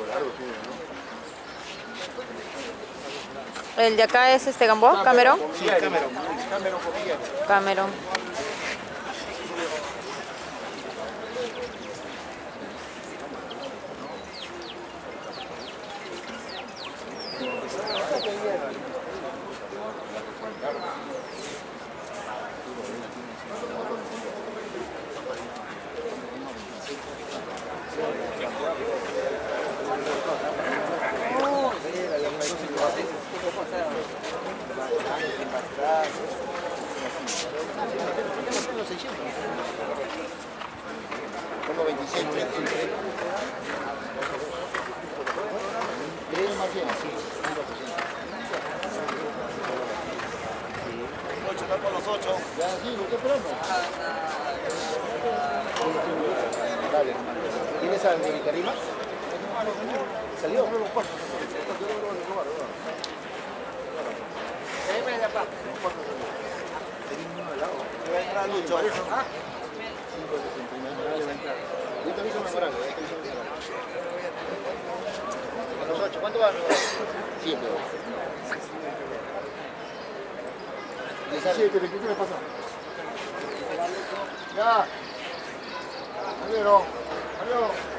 El de acá es Gamboa, Cameron. Sí, Cameron. Cameron. Pongo 26. ¿Querés más bien? Sí. 8, está con los 8. Ya, sí, ¿por qué esperamos? Dale. ¿Tienes al de Karima? ¿Salió? Lucho. Yo te aviso una moral. Con los 8, ¿cuánto van? 7. 17, ¿qué le pasa? Ya. Adiós. Adiós.